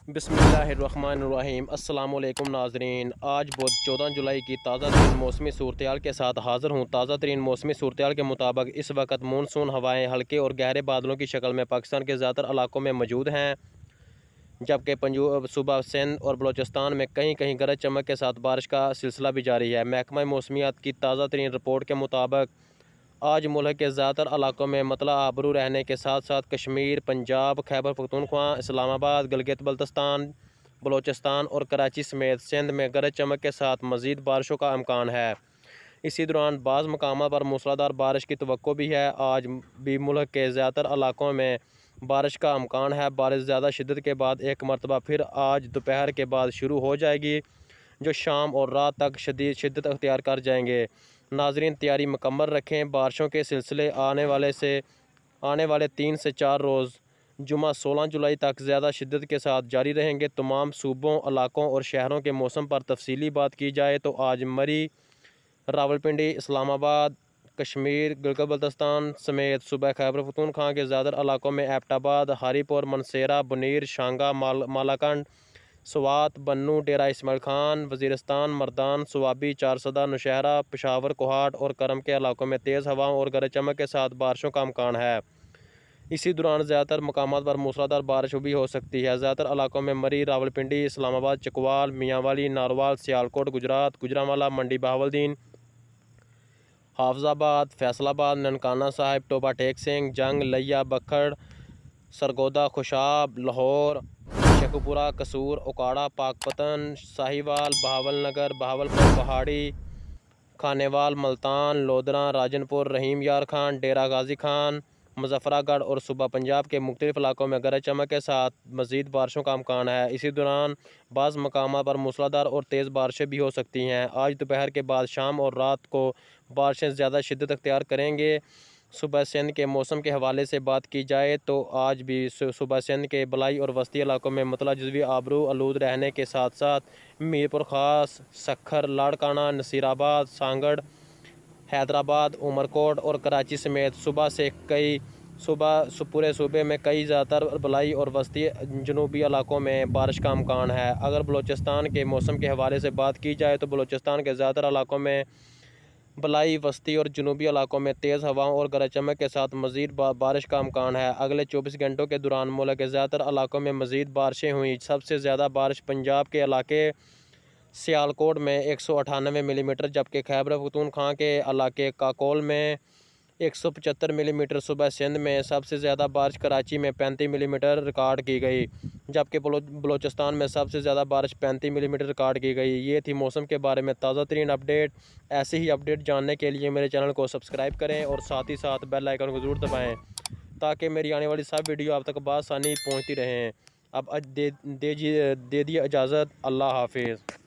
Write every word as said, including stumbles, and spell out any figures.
बिस्मिल्लाहिर्रहमानिर्रहीम। अस्सलाम वालेकुम नाज़रीन, आज बुध चौदह जुलाई की ताज़ा तरीन मौसमी सूरत के साथ हाज़िर हूँ। ताज़ा तरीन मौसमी सूरत के मुताबिक इस वक्त मानसून हवाएँ हल्के और गहरे बादलों की शक्ल में पाकिस्तान के ज़्यादातर इलाकों में मौजूद हैं, जबकि पंजाब, सूबा सिंध और बलोचिस्तान में कहीं कहीं गरज चमक के साथ बारिश का सिलसिला भी जारी है। महकमा मौसमियात की ताज़ा तरीन रिपोर्ट के मुताबिक आज मुल्क के ज़्यादातर इलाकों में मतला आबरू रहने के साथ साथ कश्मीर, पंजाब, खैबर पख्तूनख्वा, इस्लामाबाद, गिलगित बल्तिस्तान, बलोचिस्तान और कराची समेत सिंध में गरज चमक के साथ मज़ीद बारिशों का इम्कान है। इसी दौरान बाज़ मकामों पर मूसलाधार बारिश की तवक्को भी है। आज भी मुल्क के ज़्यादातर इलाकों में बारिश का इम्कान है। बारिश ज़्यादा शिद्दत के बाद एक मरतबा फिर आज दोपहर के बाद शुरू हो जाएगी, जो शाम और रात तक शदीद शिद्दत अख्तियार कर जाएंगे। नाजरीन, तैयारी मुकम्मल रखें। बारिशों के सिलसिले आने वाले से आने वाले तीन से चार रोज़ जुमा सोलह जुलाई तक ज़्यादा शिद्दत के साथ जारी रहेंगे। तमाम सूबों, इलाकों और शहरों के मौसम पर तफसीली बात की जाए तो आज मरी, रावलपिंडी, इस्लामाबाद, कश्मीर, गिलगित बल्तिस्तान समेत सूबा खैबर पख्तूनख्वा के ज़्यादातर इलाकों में एबटाबाद, हारीपुर, मनसेरा, बुनीर, शांगा, माल मालाकंड, स्वात, बन्नू, डेरा इस्माइल खान, वज़ीरिस्तान, मर्दान, स्वाबी, चारसदा, नौशहरा, पेशावर, कोहाट और करम के इलाकों में तेज़ हवाओं और गरज चमक के साथ बारिशों का इम्कान है। इसी दौरान ज़्यादातर मकामात पर मूसलाधार बारिश भी हो सकती है। ज़्यादातर इलाकों में मरी, रावलपिंडी, इस्लामाबाद, चकवाल, मियांवाली, नारवाल, सियालकोट, गुजरात, गुजरांवाला, मंडी बहावलदीन, हाफजाबाद, फैसलाबाद, ननकाना साहिब, टोबा टेक सिंह, जंग, लिया, बखड़, सरगोदा, खुशाब, लाहौर, शेखुपुरा, कसूर, उकाड़ा, पाकपतन, साहिवाल, बहावलनगर, बहावलपुर, पहाड़ी, खानेवाल, मुल्तान, लोधरा, राजनपुर, रहीम यार खान, डेरा गाजी खान, मुजफ्फरागढ़ और सूबा पंजाब के मुख्तलिफ इलाकों में गरज चमक के साथ मज़ीद बारिशों का इम्कान है। इसी दौरान बाज़ मकामा पर मूसलाधार और तेज़ बारिशें भी हो सकती हैं। आज दोपहर के बाद शाम और रात को बारिशें ज़्यादा शिद्दत अख्तियार करेंगे। सुबह सिंध के मौसम के हवाले से बात की जाए तो आज भी सुबह सिंध के बलाई और वस्ती इलाकों में मतला जुज़वी आबरू आलूद रहने के साथ साथ मीरपुर ख़ास, सखर, लाड़काना, नसीराबाद, सांगड़, हैदराबाद, उमरकोट और कराची समेत सुबह से कई सुबह पूरे सूबे में कई ज़्यादातर बलाई और वस्ती जनूबी इलाकों में बारिश का इम्कान है। अगर बलोचिस्तान के मौसम के हवाले से बात की जाए तो बलोचिस्तान के ज़्यादातर इलाकों में बलाई, वस्ती और जनूबी इलाकों में तेज़ हवाओं और गरज चमक के साथ मज़ीद बारिश का इम्कान है। अगले चौबीस घंटों के दौरान मुल्क के ज़्यादातर इलाकों में मज़ीद बारिशें हुई। सबसे ज़्यादा बारिश पंजाब के इलाके सियालकोट में एक सौ अठानवे मिलीमीटर, जबकि खैबर पख्तूनख्वा के इलाके काकोल में एक सौ पचहत्तर मिलीमीटर। सुबह सिंध में सबसे ज़्यादा बारिश कराची में पैंतीस मिलीमीटर रिकॉर्ड की गई, जबकि बलोचिस्तान में सबसे ज़्यादा बारिश पैंतीस मिलीमीटर रिकॉर्ड की गई। ये थी मौसम के बारे में ताज़ा तरीन अपडेट। ऐसे ही अपडेट जानने के लिए मेरे चैनल को सब्सक्राइब करें और साथ ही साथ बेल आइकन को ज़रूर दबाएँ ताकि मेरी आने वाली सब वीडियो आप तक बआसानी पहुँचती रहें। अब दे दे दे दिए इजाज़त। अल्लाह हाफिज़।